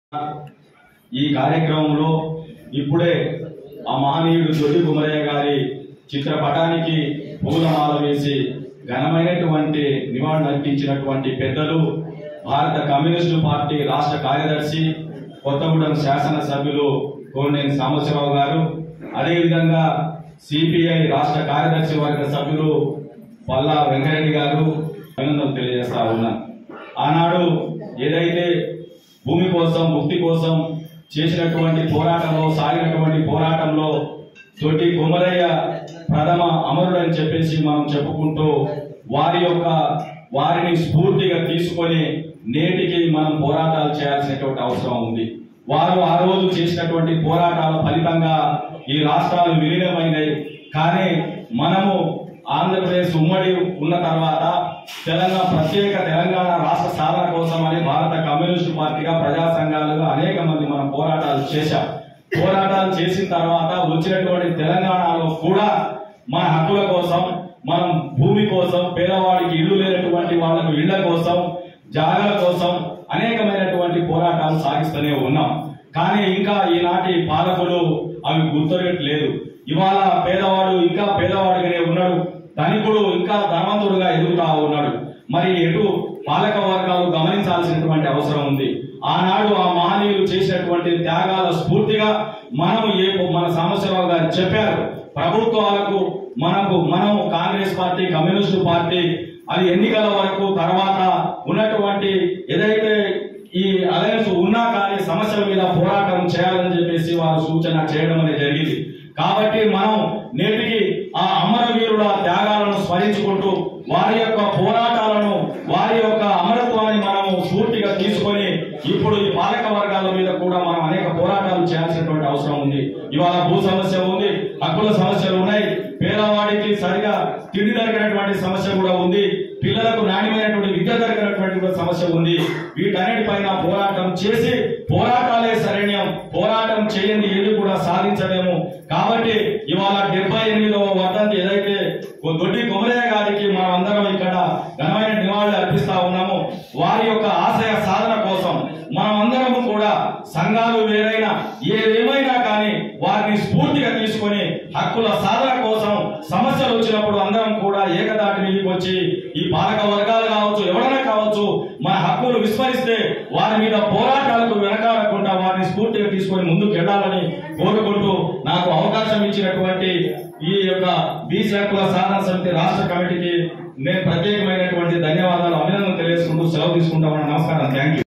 ఈ కార్యక్రమంలో ఇప్పుడే ఆ మహనీయుడు దొడ్డి కుమరయ్య గారి చిత్రపటానికి పూలమాల వేసి ఘనమైనటువంటి నివాళులర్పించినటువంటి పెద్దలు భారత కమ్యూనిస్టు పార్టీ రాష్ట్ర కార్యదర్శి కొత్తగూడెం శాసనసభ్యులు కోనేని సాంబశివరావు గారు, అదేవిధంగా సిపిఐ రాష్ట్ర కార్యదర్శి వర్గ సభ్యులు పల్లా వెంకరెడ్డి గారు అభినందనలు తెలియజేస్తా ఉన్నారు. ఆనాడు ఏదైతే భూమి కోసం ముక్తి కోసం చేసినటువంటి పోరాటంలో సాగినటువంటి పోరాటంలో దొడ్డి కుమరయ్య ప్రథమ అమరుడు అని చెప్పేసి మనం చెప్పుకుంటూ వారిని స్ఫూర్తిగా తీసుకొని నేటికి మనం పోరాటాలు చేయాల్సినటువంటి అవసరం ఉంది. వారు ఆ రోజు చేసినటువంటి పోరాటాల ఫలితంగా ఈ రాష్ట్రాలు విలీనమైనవి. కానీ మనము ఆంధ్రప్రదేశ్ ఉమ్మడి ఉన్న తర్వాత ప్రత్యేక తెలంగాణ రాష్ట్ర సాధన కోసమని భారత కమ్యూనిస్టు పార్టీగా ప్రజా సంఘాలుగా అనేక మంది మనం పోరాటాలు చేశాం. పోరాటాలు చేసిన తర్వాత వచ్చినటువంటి తెలంగాణలో కూడా మన హక్కుల కోసం, మనం భూమి కోసం, పేదవాడికి ఇల్లు లేనటువంటి వాళ్లకు ఇళ్ల కోసం, జాగాల కోసం అనేకమైనటువంటి పోరాటాలు సాగిస్తూనే ఉన్నాం. కానీ ఇంకా ఈనాటి పాలకులు అవి గుర్తురట్లేదు. ఇవాళ పేదవాడు ఇంకా పేదవాడిగానే ఉన్నాడు, ధనికుడు ఇంకా ధనవంతుడుగా ఎదుగుతా ఉన్నాడు. మరి ఎటు పాలక వర్గాలు గమనించాల్సినటువంటి అవసరం ఉంది. ఆనాడు ఆ మహనీయులు చేసినటువంటి త్యాగాల స్ఫూర్తిగా మన సాంబశివరావు గారు చెప్పారు, ప్రభుత్వాలకు మనం కాంగ్రెస్ పార్టీ, కమ్యూనిస్టు పార్టీ అది ఎన్నికల వరకు తర్వాత ఉన్నటువంటి ఏదైతే ఈ అలయన్స్ ఉన్నా కానీ సమస్యల మీద పోరాటం చేయాలని చెప్పేసి వారు సూచన చేయడం అనేది జరిగింది. కాబట్టి మనం నేటికి ఆ అమరవీరుల త్యాగాలను స్మరించుకుంటూ వారి యొక్క పోరాటాలను, వారి యొక్క అమరత్వాన్ని మనము స్ఫూర్తిగా తీసుకొని ఇప్పుడు ఈ పాలక వర్గాల మీద కూడా మనం అనేక పోరాటాలు చేయాల్సినటువంటి అవసరం ఉంది. ఇవాళ భూ సమస్య ఉంది, హక్కుల సమస్యలు ఉన్నాయి, పేదవాడికి సరిగా తిండి దొరికినటువంటి సమస్య కూడా ఉంది, పిల్లలకు నాణ్యమైనటువంటి విద్య దొరికినటువంటి సమస్య ఉంది. వీటన్నిటిపైన పోరాటం చేసి పోరాటాలే శరణ్యం, పోరాటం చేయండి ఏది కూడా సాధించలేము. కాబట్టి ఇవాళ 78వ వర్ధంతి ఏదైతే దొడ్డి కుమరయ్య గారికి మనం అందరం ఇక్కడ ఘనమైన నివాళులు అర్పిస్తా ఉన్నాము. వారి యొక్క ఆశయ సాధన కోసం మనం అందరము కూడా సంఘాలు వేరైనా ఏదేమైనా కానీ వారిని స్ఫూర్తిగా తీసుకొని హక్కుల సాధన కోసం సమస్యలు వచ్చినప్పుడు అందరం కూడా ఏకదాటి మీదకి వచ్చి ఈ పాలక వర్గాలు కావచ్చు, ఎవరైనా కావచ్చు, మన హక్కులు విస్మరిస్తే వారి మీద పోరాటాలకు వెనకాడకుండా వారిని స్ఫూర్తిగా తీసుకొని ముందుకు వెళ్ళాలని కోరుకుంటూ నాకు అవకాశం ఇచ్చినటువంటి ఈ యొక్క బీసీ హక్కుల సాధన సమితి రాష్ట్ర కమిటీకి నేను ప్రత్యేకమైనటువంటి ధన్యవాదాలు, అభినందనలు తెలియజేసుకుంటూ సెలవు తీసుకుంటామని. నమస్కారం. Thank you.